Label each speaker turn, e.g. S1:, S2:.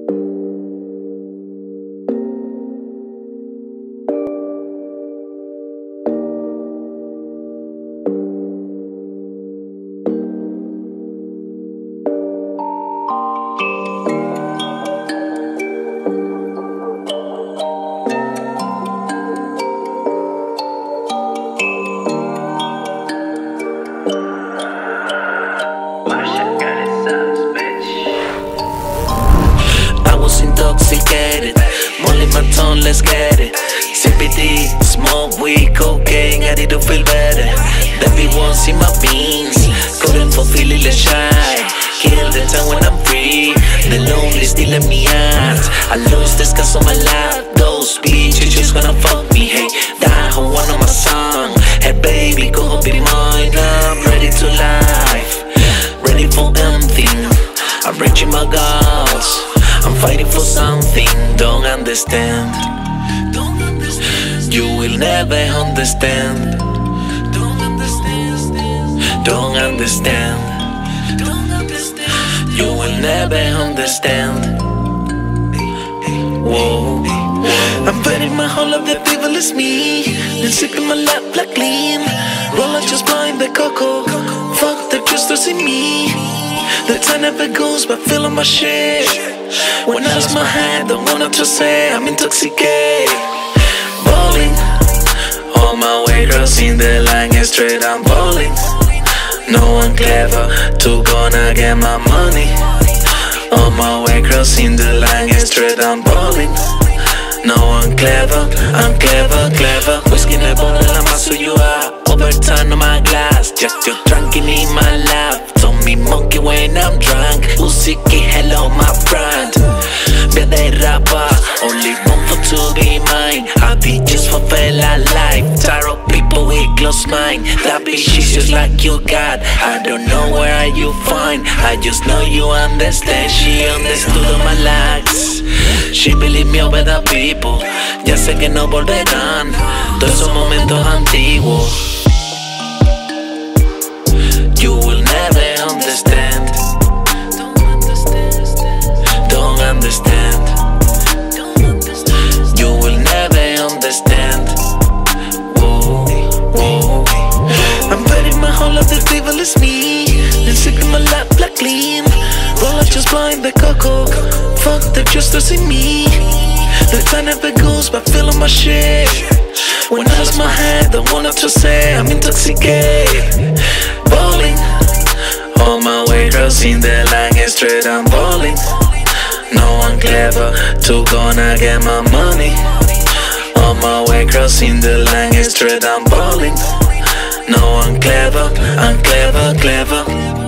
S1: Let's get it. CBD, smoke weed, cocaine, I need to feel better. That be once in my beans, couldn't fulfill it, shy. Kill the time when I'm free, the lonely still let me out. I lose this cause of my life, those bitches just gonna fuck me. Hey, die on one of my song. Hey baby, go be mine, I'm ready to life. Ready for anything, I'm reaching my goals. I'm fighting for something, don't understand. You will never understand. Don't understand. Don't understand. You will never understand. Whoa. I'm betting my whole of the devil is me. Then sipping my lap like lean. Roll out just blind the COCO. Fuck the just to see me. The time never goes by feeling my shit. When I lose my hand, don't wanna to say I'm intoxicated. Bowling, on my way crossing the line straight, I'm bowling. No one clever to gonna get my money. On my way crossing the line straight, I'm bowling. No one clever, I'm clever, clever. Whiskey in the bottle, I'm so you are. Overturn on my glass, just you're drinking in my lap. Told me monkey when I'm drunk. Usiki, hello my brand. Be the rapper, only one for to be mine. I be just for fella life. Tired of people with close mind. That bitch she's just like you got. I don't know where you find. I just know you understand. She understood all my lies. She believe me over the people. Ya sé que no volverán todos esos momentos antiguos. You will never understand. Don't understand. You will never understand. Whoa, whoa. I'm betting my whole of the devil is me. Then sipping my lap like clean. Roll out just blind the COCO. Fuck the just to see me. The time never goes by feeling my shit. When I lose my head, don't wanna to say I'm intoxicated. Bowling, on my way crossing the line straight, I'm bowling. No one clever to gonna get my money. On my way crossing the line straight, I'm bowling. No one clever, I'm clever, clever.